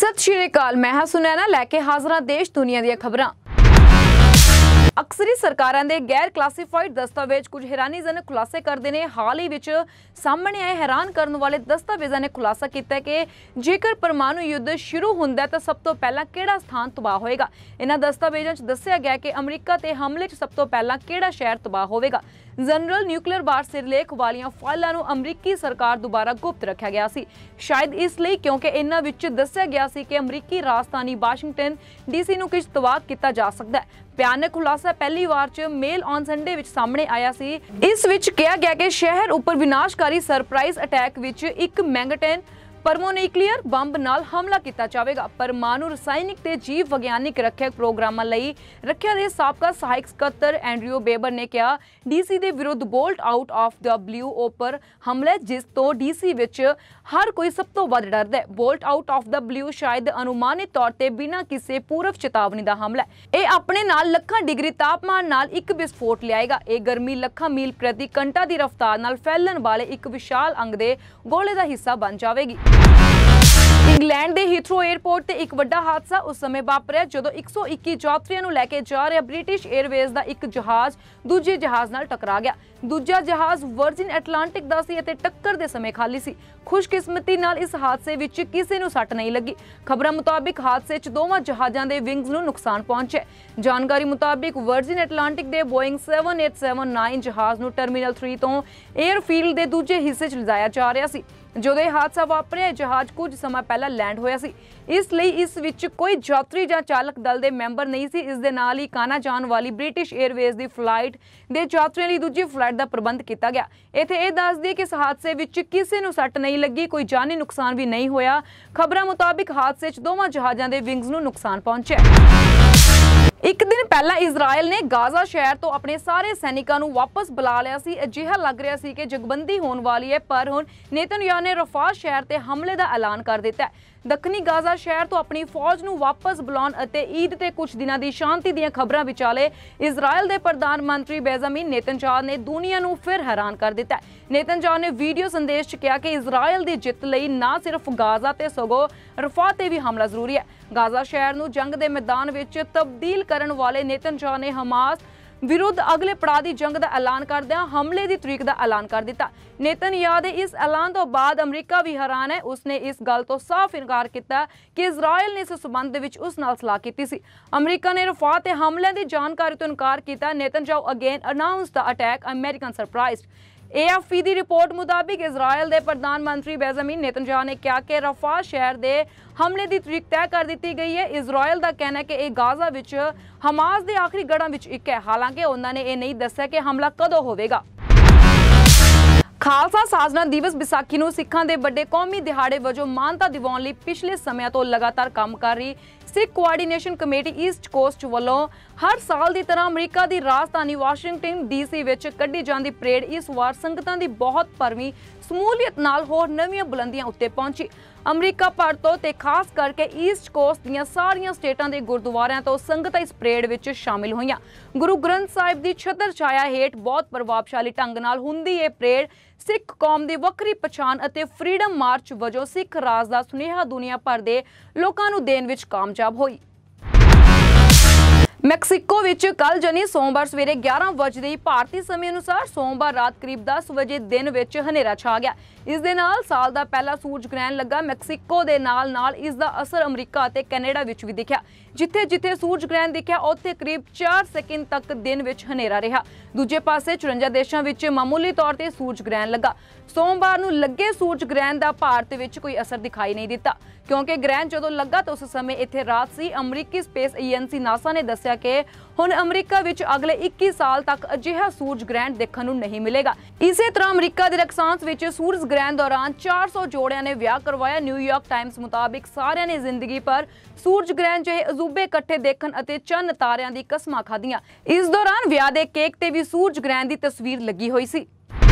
सत श्री अकाल, मैं हां सुनैना लैके हाज़र देश दुनिया दी खबरां। अक्सरी सरकारां दे गैर क्लासीफाइड दस्तावेज कुछ हैरानीजनक खुलासे करते हैं। हाल ही विच सामने आए हैरान करने वाले दस्तावेज़ों ने खुलासा किया कि जेकर परमाणु युद्ध शुरू होंदा है तो सब तो पहला किहड़ा स्थान तबाह होएगा। इन्हां दस्तावेज़ों च दस्सिया गया कि अमरीका ते हमले च सब तो पहला किहड़ा शहर तबाह होवेगा। जनरल न्यूक्लियर बार सिरलेख वालियां फाइलां नूं अमरीकी सरकार दुबारा गुप्त रखा गया सी, शायद इसलिए क्योंकि इन्हां विच दस्सिया गया सी कि अमरीकी राजधानी वाशिंगटन डीसी नूं किश तबाह किया जा सकदा है। भयानक खुलासा पहली बार च मेल ऑन संडे विच सामने आया सी। इस विच कहा गया कि शहर उपर विनाशकारी सरप्राइज अटैक विच एक मैंगटेन परमोन्यूक्लियर बंब नाल हमला किया जाएगा। परमाणु रसायनिक ते जीव विज्ञानिक रक्षा प्रोग्रामां लई रक्षा दे साबका सहायक सकत्तर एंड्रयू बेबर ने कहा, डीसी दे विरुद्ध bolt out of the blue ओपर हमले जिस तो डीसी विच हर कोई सब तो वध डरदा है। Bolt out of the blue शायद अनुमानित तौर ते बिना किसी पूर्व चेतावनी दा हमला है। यह अपने नाल लखां डिग्री तापमान नाल एक विस्फोट लियाएगा। यह गर्मी लखां मील प्रति घंटा की रफ्तार नाल फैलन वाले एक विशाल अंग दे गोले का हिस्सा बन जाएगी। इंग्लैंड के हीथरो एयरपोर्ट ते एक वड्डा हादसा उस समय वापरिया जदों 121 यात्रियों नूं लैके जा रहा ब्रिटिश एयरवेज का एक जहाज दूजे जहाज नाल टकरा गया। दूजा जहाज वर्जिन एटलांटिक दा सी अते टक्कर दे समय खाली सी। खुशकिस्मती नाल इस हादसे विच किसी नूं सट नहीं लगी। खबरां मुताबिक हादसे च दोवां जहाज़ां दे विंग्स नूं नुकसान पहुंचे। जानकारी मुताबिक वर्जिन एटलांटिक दे बोइंग 7879 जहाज नूं टर्मिनल 3 तो एयरफील्ड दे दूजे हिस्से च लिजाया जा रहा सी। जो हादसा वापरिया जहाज कुछ समय पहला लैंड होया सी, इसलिए इस विच कोई यात्री या चालक दल के मैंबर नहीं सी। इस दे नाल ही काना जाने वाली ब्रिटिश एयरवेज की फ्लाइट के यात्रियों लिए दूजी फ्लाइट का प्रबंध किया गया। इत्थे यह दस दिए कि इस हादसे विच किसी नूं सट नहीं लगी, कोई जानी नुकसान भी नहीं होया। खबरां मुताबिक हादसे च दोवां जहाज़ां दे विंग्स नूं नुकसान पहुंचा। एक दिन पहला इजराइल ने गाजा शहर तो अपने सारे सैनिकों को वापस बुला लिया सी। अजिहा लग रहा सी कि जगबंदी होने वाली है, पर हुण नेतन्याहू ने रफा शहर ते हमले का ऐलान कर दिता है। दक्षिणी गाजा शहर तो अपनी फौज को वापस बुलाउण अते ईद ते कुछ दिनों की शांति दीआं खबरां विचाले इजराइल के प्रधानमंत्री बेंजामिन नेतन्याहू ने दुनिया को फिर हैरान कर दिता है। नेतन्याहू ने वीडियो संदेश च कहा कि इजराइल की जित लई ना सिर्फ गाजा ते सगों रफा ते भी हमला जरूरी है। गाजा शहर को जंग के मैदान में तब्दील करने वाले नेतन्याहू ने हमास विरुद्ध अगले पड़ाव की जंग का ऐलान करदिआं हमले की तरीक का ऐलान कर दिता। नेतन्याहू के इस ऐलान तो बाद अमरीका भी हैरान है। उसने इस गल तो साफ इनकार किया कि इजराइल ने इस संबंध में उस नाल सलाह की सी। अमरीका ने रफा ते हमले की जानकारी तो इनकार किया। Netanyahu again announce the attack American surprise. AFP की रिपोर्ट मुताबिक इजराइल के प्रधानमंत्री बेंजामिन नेतन्याहू ने कहा कि रफा शहर के हमले की तरीक तय कर दी गई है। इजराइल का कहना है कि यह गाजा विच हमास के आखिरी गढ़ों में एक है। हालांकि उन्होंने यह नहीं दस्सिया कि हमला कदों होवेगा। खालसा साजना दिवस विसाखी नूं सिखां दे वड्डे कौमी दिहाड़े वजों मानता दिवाउण लई पिछले समय तो लगातार काम कर रही Sikh coordination committee east coast वालों हर साल की तरह अमरीका की राजधानी वाशिंगटन DC विच कड्ढी जांदी परेड इस बार संगतां की बहुत भरवीं समूलीयत नाल होर नवीं बुलंदियां उत्ते पहुंची। अमरीका भर तो ते खास करके ईस्ट कोस्ट दीआं सारियां स्टेटां दे गुरुद्वारियां तो संगतां इस परेड विच शामिल होईयां। गुरु ग्रंथ साहिब की छतर छाया हेठ बहुत प्रभावशाली ढंग नाल हुंदी ये परेड सिख कौम की वक्री पछाण अते फ्रीडम मार्च वजों सिख राज का सुनेहा दुनिया भर के लोगों को देण विच कामयाब हुई। मैक्सीको विच कल जनी सोमवार सवेरे 11 बजे भारतीय समय अनुसार सोमवार रात करीब 10 बजे दिन विच हनेरा छा गया। इस दे नाल साल का पहला सूरज ग्रहण लगा। मैक्सीको के नाल नाल इसका असर अमरीका और कैनेडा विच भी दिखा। जिथे जिथे सूरज ग्रहण दिखा उत्थे करीब 4 सेकंड तक दिन विच हनेरा रहा। दूजे पासे 54 देशों विच मामूली तौर पर सूरज ग्रहण लगा। सोमवार नूं लगे सूरज ग्रहण का भारत विच कोई असर दिखाई नहीं दिता, क्योंकि ग्रहण जदों लगा तो उस समय इत्थे रात सी। अमरीकी स्पेस एजेंसी नासा ने दस्सिया कि हुण अमरीका विच अगले 21 साल तक अजिहा सूरज ग्रहण देखण नूं नहीं मिलेगा। इसे तरह अमरीका के रक्सांस विच सूरज ग्रहण दौरान 400 जोड़ियां ने विआह करवाया। न्यूयॉर्क टाइम्स मुताबिक सारियां ने जिंदगी पर सूरज ग्रहण जहे अजूबे इकट्ठे देखण अते चंद तारियां दी कसमां खाधियां। इस दौरान विआह दे केक ते भी सूरज ग्रहण की तस्वीर लगी हुई सी।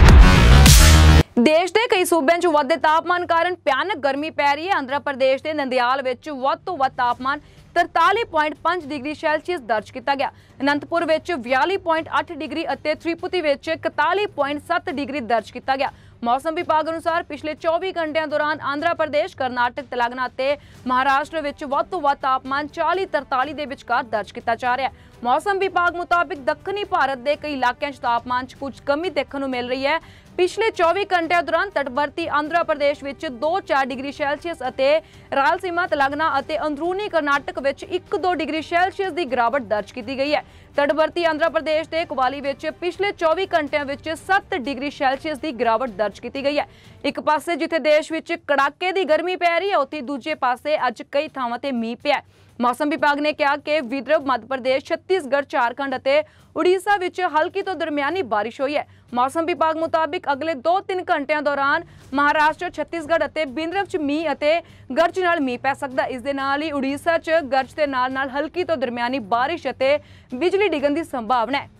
देश के कई सूबे च वधदे तापमान कारण भयानक गर्मी पै रही है। आंध्र प्रदेश के नंदयाल विच वध तो वध तापमान 43.5 डिग्री सैल्सियस दर्ज किया गया। अनंतपुर विच 42.8 डिग्री अते त्रिपुती विच 41.7 डिग्री दर्ज किया गया। मौसम विभाग अनुसार पिछले 24 घंटिਆਂ दौरान आंध्र प्रदेश, कर्नाटक, तेलंगाना ਅਤੇ महाराष्ट्र ਵਿੱਚ ਵੱਧ ਤੋਂ ਵੱਧ ਤਾਪਮਾਨ 40-43 ਦੇ ਵਿਚਕਾਰ ਦਰਜ ਕੀਤਾ ਜਾ ਰਿਹਾ ਹੈ। मौसम विभाग मुताबिक दक्षिणी भारत के कई इलाकों में तापमान कुछ कमी देखने को मिल रही है। पिछले 24 घंटिਆਂ दौरान तटवर्ती आंध्र प्रदेश में 2-4 डिग्री सैल्सियस ਅਤੇ रायलसीमा, तेलंगाना ਅਤੇ अंदरूनी कर्नाटक में 1-2 डिग्री सैल्सियस की गिरावट दर्ज की गई है। तटवर्ती आंध्र प्रदेश के कुवाली में पिछले 24 घंटिਆਂ में 7 डिग्री सैल्सियस की गिरावट दर्ज की गई है। एक पासे जिथे देश में कड़ाके की गर्मी पै रही है, उत्थे दूजे पासे अज कई थावां ते मींह पिया। मौसम विभाग ने कहा कि विदर्भ, मध्य प्रदेश, छत्तीसगढ़, झारखंड और उड़ीसा विच हल्की तो दरमियानी बारिश हुई है। मौसम विभाग मुताबिक अगले 2-3 घंटिਆਂ दौरान महाराष्ट्र, छत्तीसगढ़ और विदर्भ च मींह और गरज नाल मींह पै सकदा। इस दे नाल ही उड़ीसा च गरज के नाल हल्की तो दरमियानी बारिश और बिजली डिगण की संभावना है।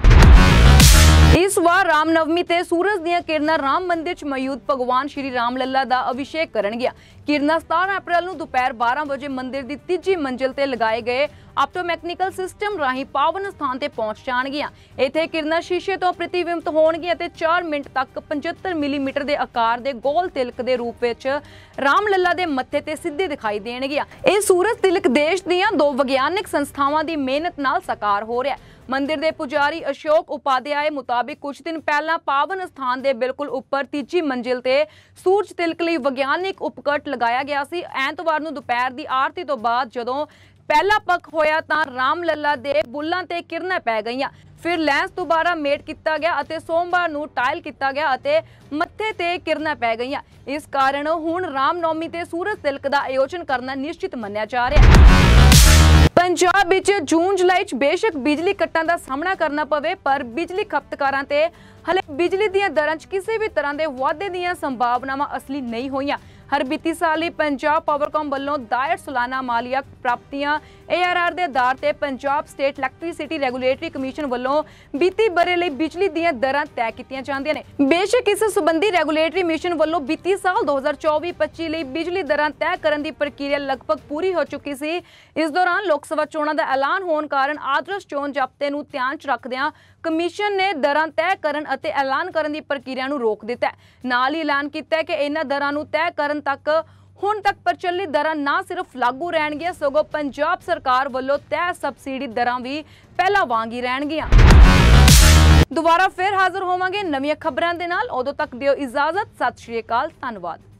इस बार रामनवमी ते सूरज दीयां किरणां राम मंदिर च मौजूद भगवान श्री राम लल्ला दा अभिषेक करनगियां। किरणां 17 अप्रैल नूं दोपहर 12 बजे मंदिर दी तीजी मंजिल ते लगाए गए ऑप्टोमैकेनिकल सिस्टम राही पावन स्थान ते पहुंच जाणगियां। इत्थे किरणां शीशे तो प्रतिबिंबित होणगियां ते 4 मिनट तक 75 मिलीमीटर के आकार के गोल तिलक के रूप विच राम लल्ला दे मत्थे ते सीधे दिखाई देणगियां। इह सूरज तिलक देश दीयां 2 विग्यानक संस्थावां दी मेहनत नाल साकार हो रहा है। मंदिर के पुजारी अशोक उपाध्याय मुताबिक कुछ दिन पहला पावन स्थान के बिल्कुल उपर तीजी मंजिल ते सूरज तिलक लई विग्यानिक उपकट लगाया गया सी। ऐतवार नूं दोपहर की आरती तो बाद जदों पहला पख होया तां राम लल्ला दे बुल्लां ते किरणां पै गईयां। फिर लैंस दोबारा मेट किया गया और सोमवार नूं टाइल किया गया और मत्थे ते किरणां पै गईयां। इस कारण हुण रामनवमी ते सूरज तिलक का आयोजन करना निश्चित मन्निया जा रहा है। पंजाब विच जून जुलाई च बेशक बिजली कट्टां दा सामना करना पवे, पर बिजली खपतकारां ते हले बिजली दीयां दरां च किसी भी तरह के वाधे दीयां संभावनावां असली नहीं होईयां। हर बीती साल ही पंजाब पावरकॉम वालों दायर सालाना मालिया प्राप्तियां ARR के आधार पर Punjab state electricity regulatory commission वालों बीती बरे लई बिजली दीयां दरां तय कीतियां जांदियां ने। बेशक इस संबंधी रैगूलेटरी कमीशन वालों बीती साल 2024-25 लई बिजली दरां तय करन दी प्रक्रिया लगभग पूरी हो चुकी सी। इस दौरान लोक सभा चोणां दा ऐलान होने कारण आदर्श चोण जाब्ते नूं ध्यान च रखदिआं कमीशन ने दरां तय करन अते ऐलान करन दी प्रक्रिया नूं रोक दित्ता है। नाल ही ऐलान कीता है कि इन्हां दरां नूं तय करन तक हुण तक प्रचलित दरां ना सिर्फ लागू रहणगीआं, सगों पंजाब सरकार वालों तय सबसिडी दरां भी पहला वांग ही रहणगीआं। दोबारा फिर हाजिर होवांगे नवीं खबरां दे नाल। उदों तक दिओ इजाजत। सत श्री अकाल, धन्नवाद।